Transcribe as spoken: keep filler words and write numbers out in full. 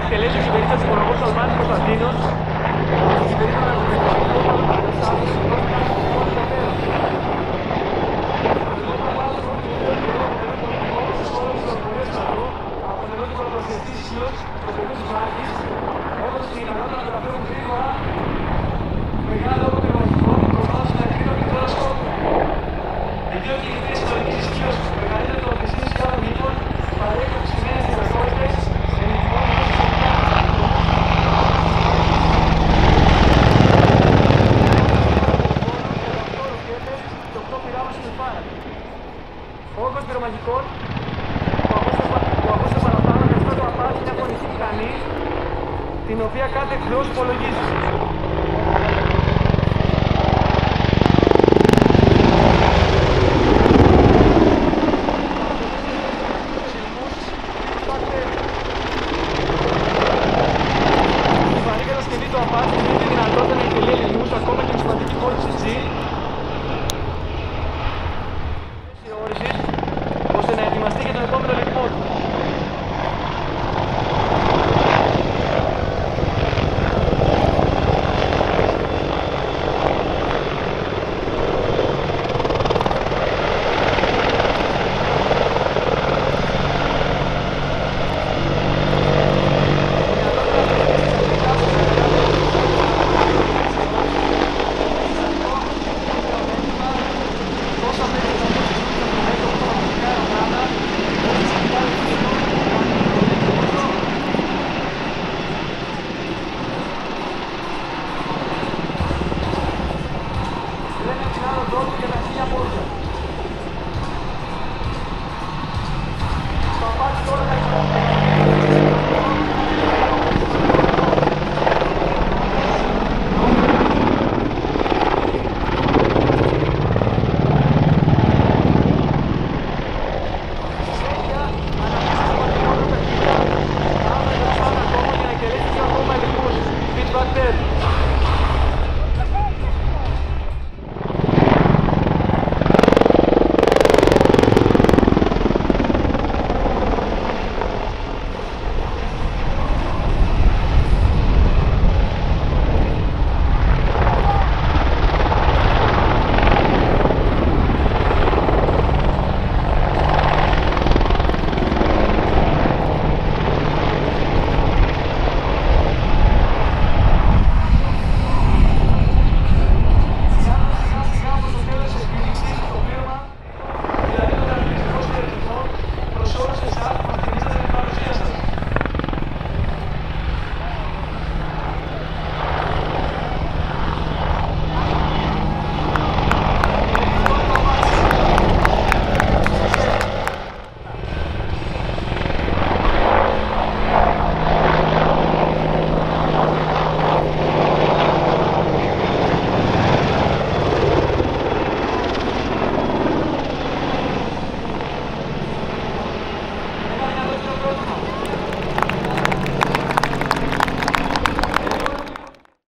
εκτελέσει ο κυβερνήτης υπουργός Αλβάνης Κωνσταντίνος στην κυβερνήτητα του Μεκανικού Αλσάβης προς την Αλσάβης στο τέλος. Από τον ερώτημα προσθετήσεως στο παιδί της μάχης, όπως η ικανότητα να μεταφέρουν γρήγορα μεγάλο πυρομαχικό προφανώς να εκρίνω και τώρα σκόπου. Οι δύο κινητές ιστορικής ισχύως που μεγαλύτερο των δυσμής χιλιάδων μήκων παρέχουν αυξημένες δυνατότητες εν υπόλοιπες ο όγκος πυρομαχικών που ακούστε παραπάνω και αυτό το Apache είναι μια φωνική μηχανή την οποία κάθε εκδός υπολογίζει.